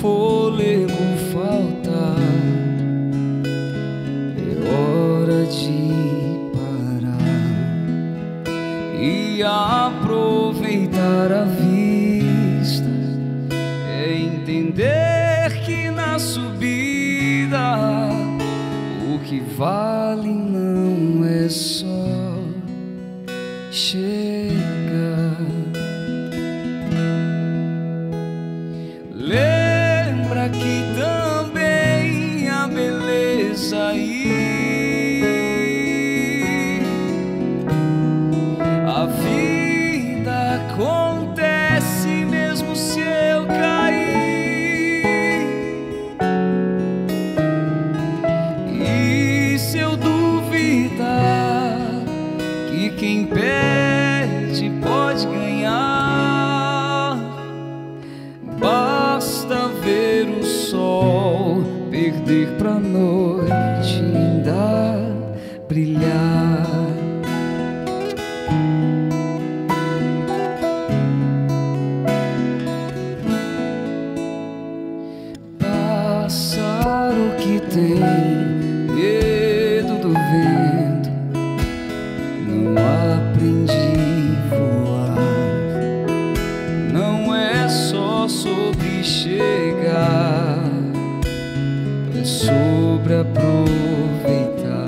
fôlego faltar, é hora de parar e aproveitar a vista. É entender que na subida o que vale não é só chegar. Lembra que também a beleza aí, a vida acontece mesmo se eu cair. E se eu duvidar que quem perde pode ganhar, basta ver o sol perder pra noite ainda brilhar. Pássaro que tem medo do vento não aprende a voar. Não é só sobre chegar, é sobre aproveitar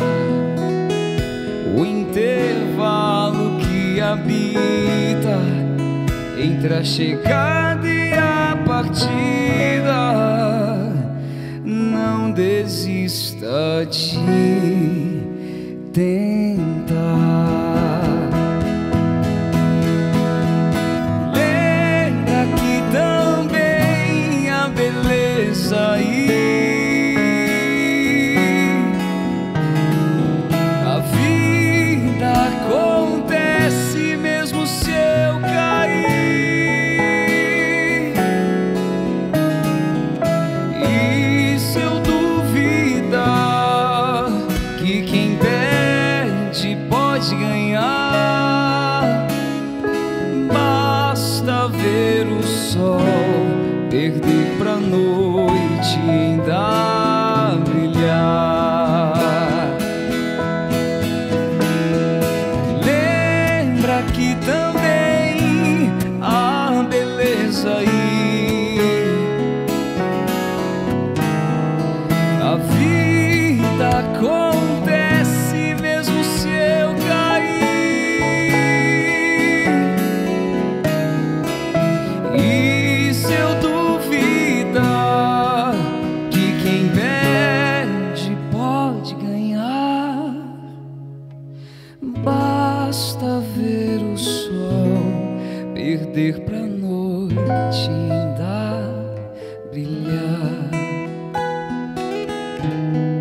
o intervalo que habita entre a chegada e a partida. Não desista de tentar. Lembra que também a beleza aí, a vida acontece mesmo se eu cair. E se eu duvidar que quem perde pode ganhar, basta ver o sol perder pra noite ainda brilhar. Lembra que também a beleza aí, a vida acontece mesmo se eu cair. E se eu duvidar que quem perde pode ganhar, basta ver o sol perder pra noite ainda brilhar.